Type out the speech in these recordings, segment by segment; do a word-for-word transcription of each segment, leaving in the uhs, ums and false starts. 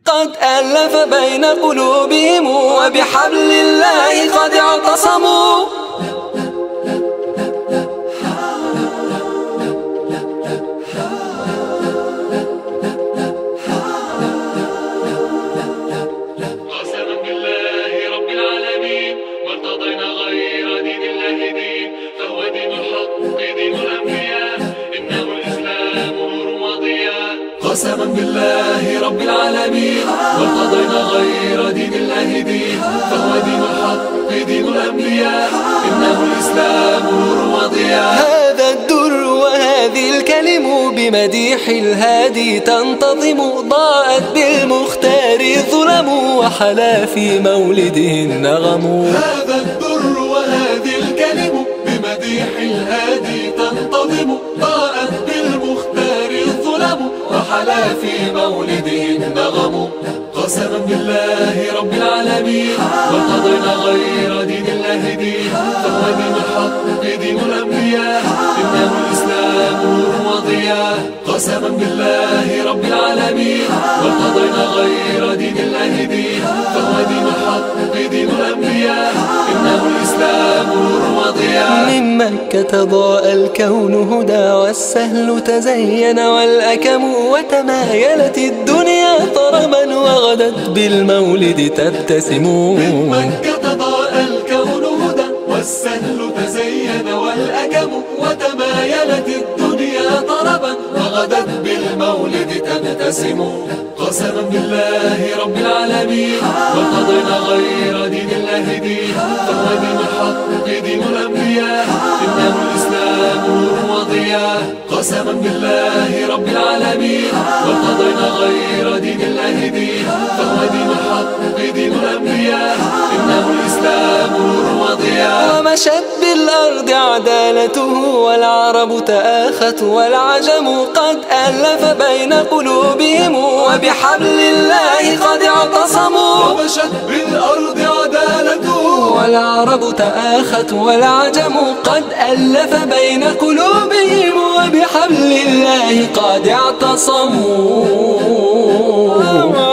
قد ألف بين قلوبهم وبحبل الله قد اعتصموا. قسما بالله رب العالمين ما ارتضينا غير دين الله دين، فهو دين الحق دين الأنبياء، إنه الإسلام نور وضياء. قسما بالله رب العالمين ما ارتضينا غير دين الله دين، فهو دين الحق دين الأنبياء، إنه الإسلام نور وضياء. هذا الدر وهذه الكلم بمديح الهادي تنتظم، ضاءت بالمختار الظلم وحلا في مولده النغم. هذا الدر وهذه الكلم بمديح الهادي تنتظم، ضاءت بالمختار الظلم وحلا في مولده النغم. قسما بالله رب العالمين ما ارتضينا غير دين الله دين، فهو دين الحق دين الأنبياء، إنه الإسلام نور وضياء. قسما بالله رب العالمين ما ارتضينا غير دين الله دين، فهو دين الحق دين الأنبياء، إنه الإسلام نور وضياء. من مكة ضاء الكون هدى والسهل تزين والأكم، وتمايلت الدنيا طربا وغدت بالمولد تبتسم. من مكة ضاء الكون هدى والسهل تزين والأكم، وتمايلت الدنيا طربا وغدت بالمولد تبتسم. قسما بالله رب العالمين ما ارتضينا غير دين الله دين، فهو دين الحق دين الأنبياء، إنه الإسلام نور وضياء. قسما بالله رب العالمين ما ارتضينا غير دين الله دين، فهو دين الحق دين الأنبياء، إنه الإسلام نور وضياء. ومشت بالأرض عدالته والعرب تآخت والعجم، قد ألف بين قلوبهم وبحبل الله قد اعتصموا. ومشت بالأرض عدالته والعرب تآخت والعجم، قد ألف بين قلوبهم وبحبل الله قد اعتصموا.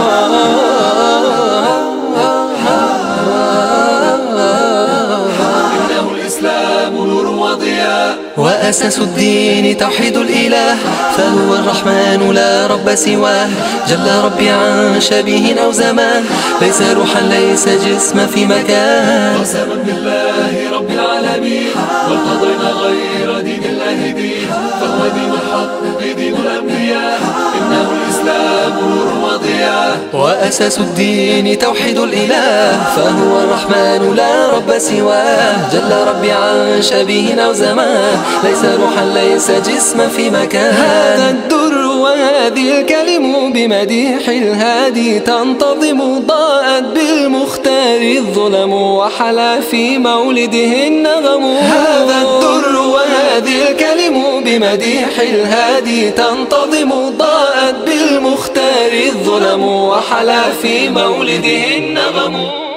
وأساس الدين توحيد الإله، فهو الرحمن لا رب سواه، جل ربي عن شبيه أو زمان، ليس روحا ليس جسما في مكان. قسما بالله رب العالمين ما ارتضينا غير دين الله دين، فهو دين الحق دين الأنبياء، إنه الإسلام نور وضياء. وأساس الدين توحيد الإله، فهو الرحمن لا رب سواه، جل ربي عن شبيه أو زمان، ليس روحا ليس جسما في مكان. هذا الدر وهذه الكلم بمديح الهادي تنتظم، ضاءت بالمختار الظلم وحلا في مولده النغم. هذا الدر وهذه الكلم بمديح الهادي تنتظم، ضاءت بالمختار الظلم وحلا في مولده النغم.